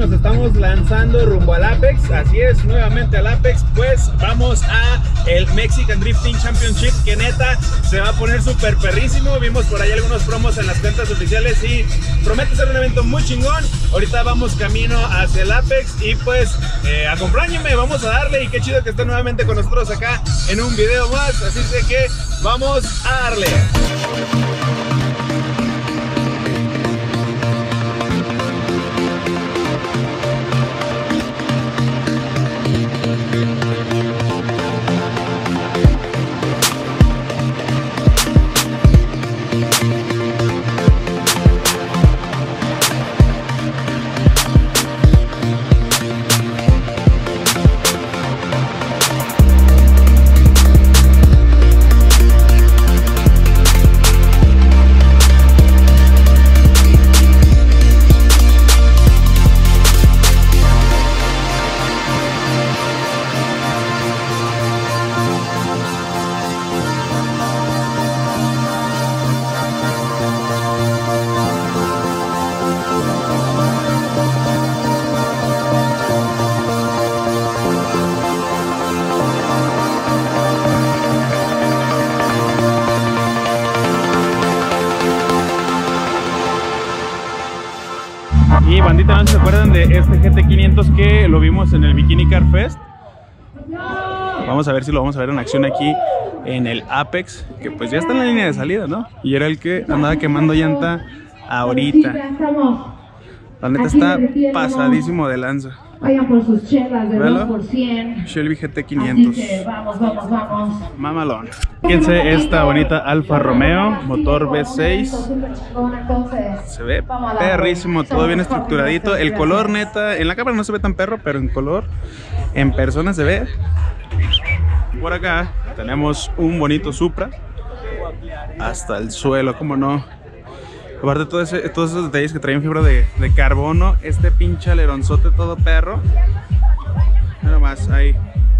nos estamos lanzando rumbo al Apex. Así es, nuevamente al Apex. Pues vamos a el Mexican Drifting Championship, que neta se va a poner súper perrísimo. Vimos por ahí algunos promos en las cuentas oficiales y promete ser un evento muy chingón. Ahorita vamos camino hacia el Apex y pues acompáñenme, vamos a darle. Y qué chido que estén nuevamente con nosotros acá en un video más. Así que vamos a darle. Y bandita, ¿no se acuerdan de este GT500 que lo vimos en el Bikini Car Fest? Vamos a ver si lo vamos a ver en acción aquí en el Apex, que pues ya está en la línea de salida, ¿no? Y era el que andaba quemando llanta ahorita. La neta está pasadísimo de lanza. Vayan por sus chelas de 2%. Shelby GT500. Vamos. Mamalón. Fíjense esta bonita Alfa Romeo, motor V6. Se ve perrísimo, todo bien estructuradito. El color neta, en la cámara no se ve tan perro, pero en color, en persona se ve. Por acá tenemos un bonito Supra. Hasta el suelo, como no. Aparte todos esos detalles que traen fibra de carbono. Este pinche aleronzote todo perro. Nada más, ahí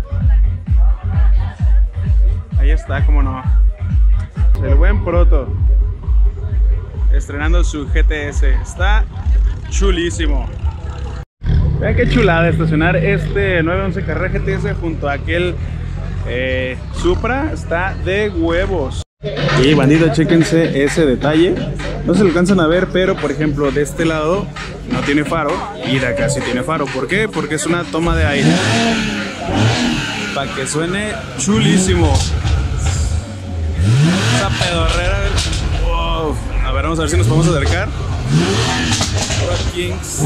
está, como no. El buen Proto estrenando su GTS. Está chulísimo. Vean qué chulada estacionar este 911 Carrera GTS junto a aquel Supra. Está de huevos. Y bandito, chéquense ese detalle. No se lo alcanzan a ver, pero por ejemplo de este lado no tiene faro y de acá sí tiene faro. ¿Por qué? Porque es una toma de aire para que suene chulísimo. Esa pedorrera. Wow. A ver, vamos a ver si nos podemos acercar. Kings.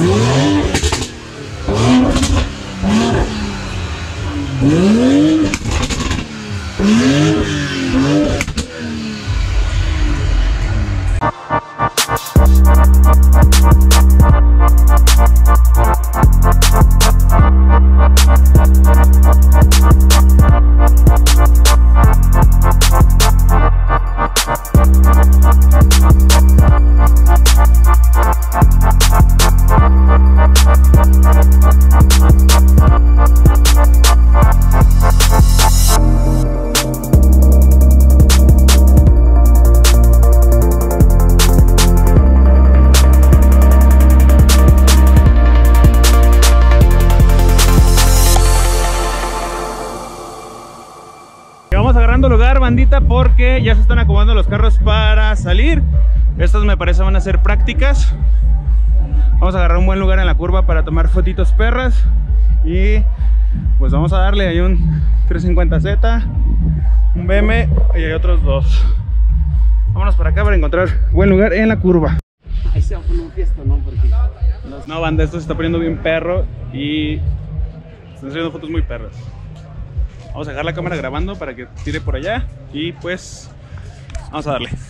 Lugar, bandita, porque ya se están acomodando los carros para salir. Estas me parece van a ser prácticas. Vamos a agarrar un buen lugar en la curva para tomar fotitos perras. Y pues vamos a darle. Hay un 350Z, un BM y hay otros dos. Vámonos para acá para encontrar buen lugar en la curva. Ahí se va a poner un fiesta, ¿no? Porque... No, banda, esto se está poniendo bien perro y están saliendo fotos muy perras. Vamos a dejar la cámara grabando para que tire por allá y pues vamos a darle.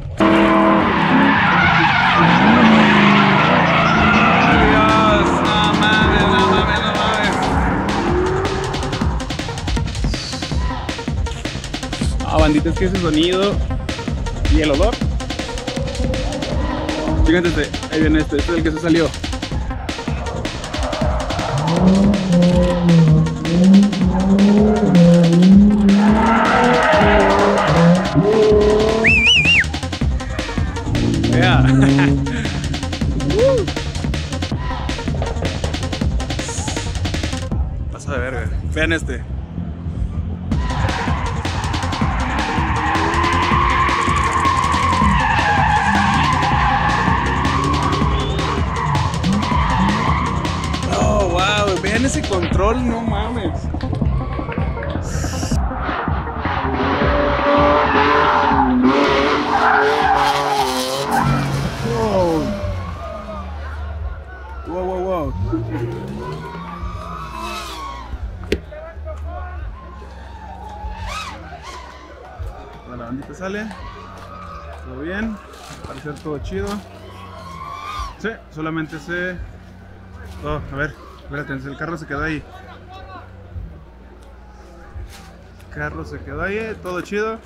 Dios, no mames. Bandita, es que ese sonido y el olor. Fíjate, ahí viene este es el que se salió. Vean este. Oh, wow, vean ese control, no mames. Wow. La bandita sale. Todo bien. Parece todo chido. Sí, solamente se... Oh, a ver, espérate, el carro se quedó ahí. El carro se quedó ahí, todo chido.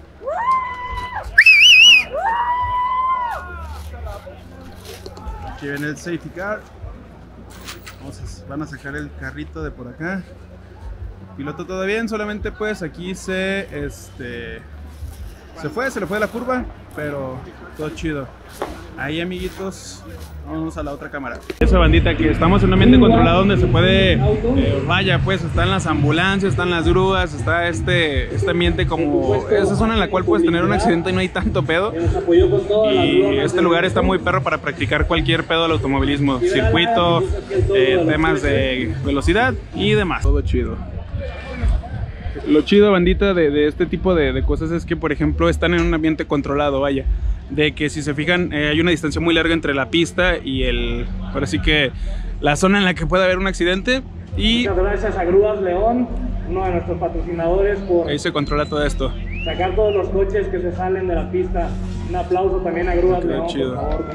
Aquí viene el safety car. Van a sacar el carrito de por acá. Piloto todo bien, solamente pues aquí se le fue la curva, pero todo chido. Ahí, amiguitos, vamos a la otra cámara. Esa bandita, que estamos en un ambiente controlado donde se puede, vaya, pues están las ambulancias, están las grúas, está este ambiente como esa zona en la cual puedes tener un accidente y no hay tanto pedo. Y este lugar está muy perro para practicar cualquier pedo del automovilismo, circuito, temas de velocidad y demás. Todo chido. Lo chido, bandita, de este tipo de cosas es que, por ejemplo, están en un ambiente controlado, vaya. De que si se fijan, hay una distancia muy larga entre la pista y ahora sí que la zona en la que puede haber un accidente. Y muchas gracias a Grúas León, uno de nuestros patrocinadores, por ahí se controla todo esto. Sacar todos los coches que se salen de la pista. Un aplauso también a Grúas León, chido. por favor.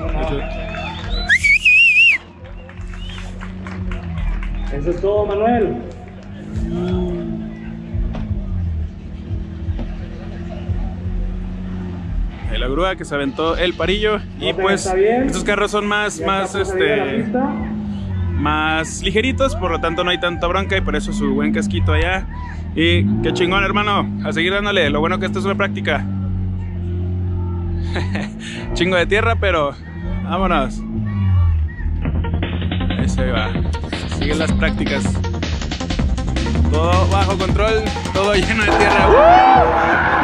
Eso es todo, Manuel. La grúa que se aventó el parillo. Y pues estos carros son más ligeritos, por lo tanto no hay tanta bronca y por eso su buen casquito allá. Y qué chingón, hermano, a seguir dándole. Lo bueno que esto es una práctica. Chingo de tierra, pero vámonos. Ahí se va. Siguen las prácticas. Todo bajo control, todo lleno de tierra.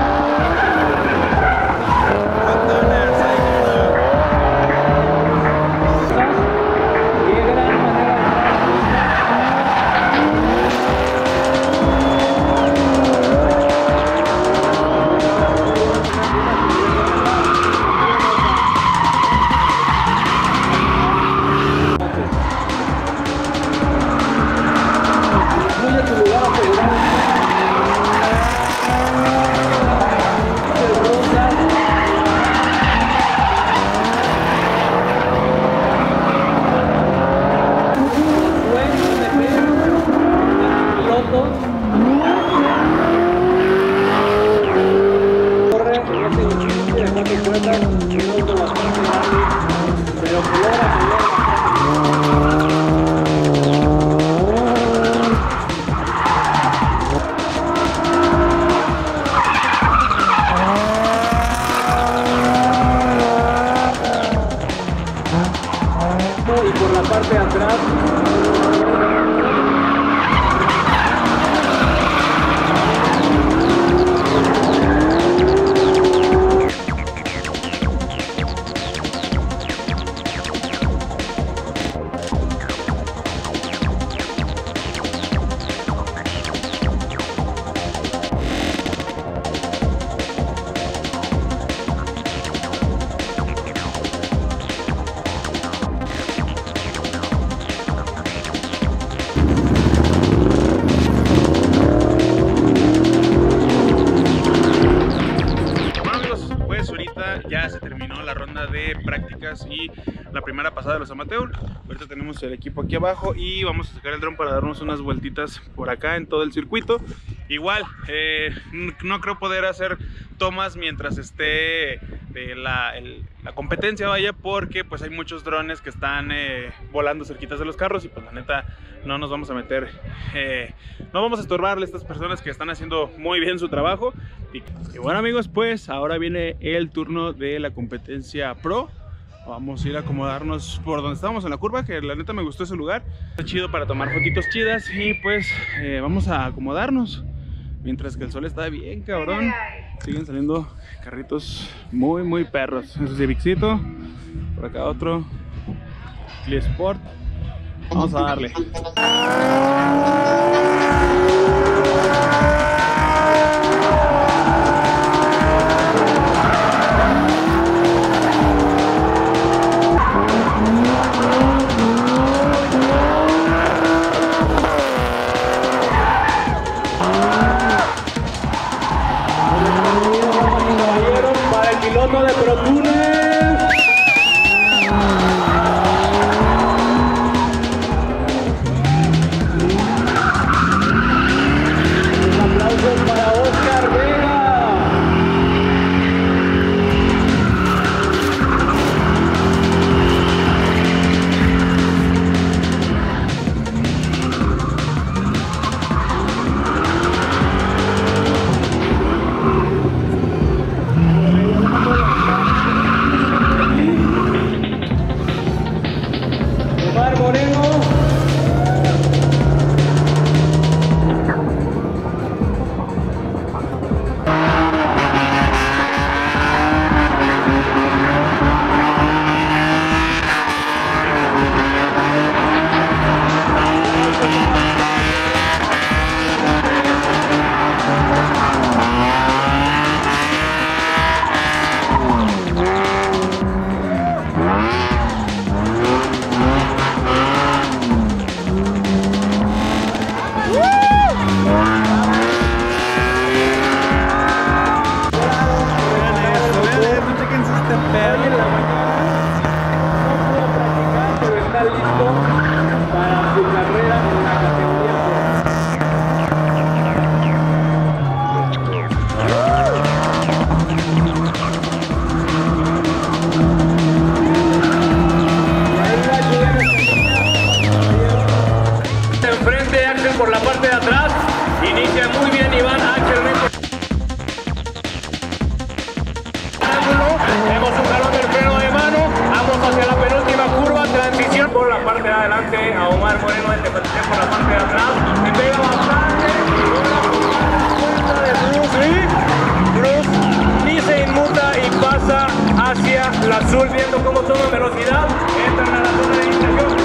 Y por la parte de atrás ya se terminó la ronda de prácticas y la primera pasada de los amateurs. Ahorita tenemos el equipo aquí abajo y vamos a sacar el dron para darnos unas vueltitas por acá en todo el circuito. Igual, no creo poder hacer tomas mientras esté la competencia, vaya, porque pues hay muchos drones que están volando cerquitas de los carros y pues la neta no nos vamos a meter, no vamos a estorbarle a estas personas que están haciendo muy bien su trabajo. Y bueno, amigos, pues ahora viene el turno de la competencia pro. Vamos a ir a acomodarnos por donde estábamos en la curva, que la neta me gustó ese lugar. Está chido para tomar fotitos chidas y pues vamos a acomodarnos. Mientras que el sol está bien cabrón. Siguen saliendo carritos muy perros. Ese Civicito, por acá otro CliSport. Vamos a darle. Para el piloto de Pro Tuner. Un aplauso para Oscar Vega. Omar Moreno. Está listo para su carrera en la categoría. Enfrente Axel por la parte de atrás, inicia muy bien Iván Axel Rico. Vemos un jalón del freno de mano, vamos hacia la penúltima curva, transición por la parte de adelante a Omar Moreno, el Tepatitlán por la parte de atrás, se pega bastante, con la puerta de Bruce ni se inmuta y pasa hacia la azul, viendo cómo toma velocidad, entran a la zona de iniciación,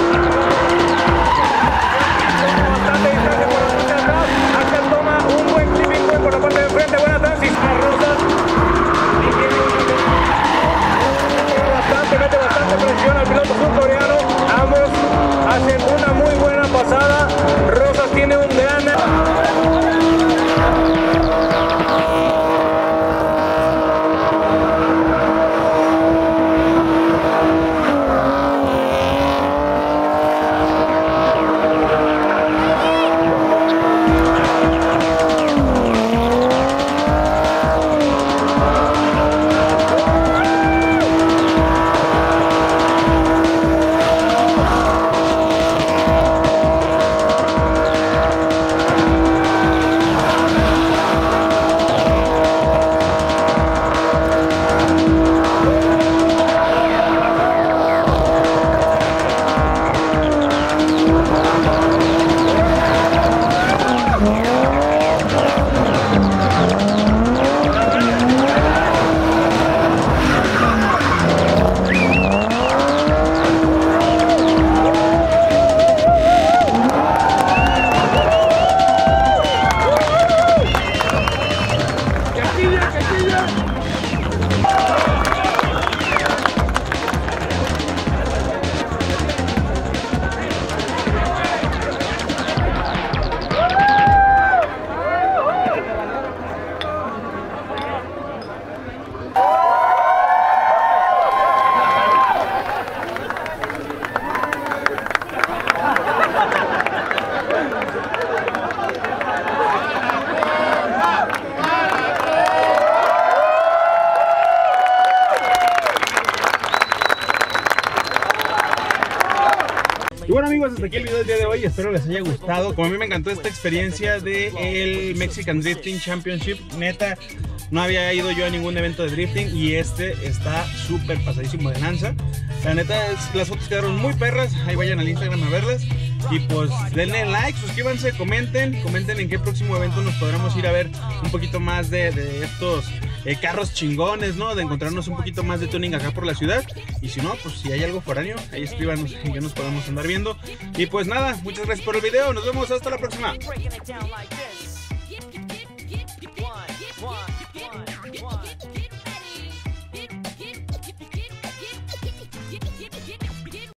bastante distancia por la parte de atrás, Axel toma un buen clipping point por la parte de frente, buena transición, Rosas, mete bastante presión al piloto surcoreano, ambos hacen una muy buena pasada, Rosas tiene un gran... Y bueno amigos, hasta aquí el video del día de hoy, espero les haya gustado. Como a mí me encantó esta experiencia del Mexican Drifting Championship, neta, no había ido yo a ningún evento de drifting y este está súper pasadísimo de lanza. La neta, las fotos quedaron muy perras. Ahí vayan al Instagram a verlas. Y pues denle like, suscríbanse, comenten en qué próximo evento nos podremos ir a ver un poquito más de estos carros chingones, ¿no? De encontrarnos un poquito más de tuning acá por la ciudad. Y si no, pues si hay algo foráneo, ahí escríbanos y ya nos podemos andar viendo. Y pues nada, muchas gracias por el video, nos vemos hasta la próxima.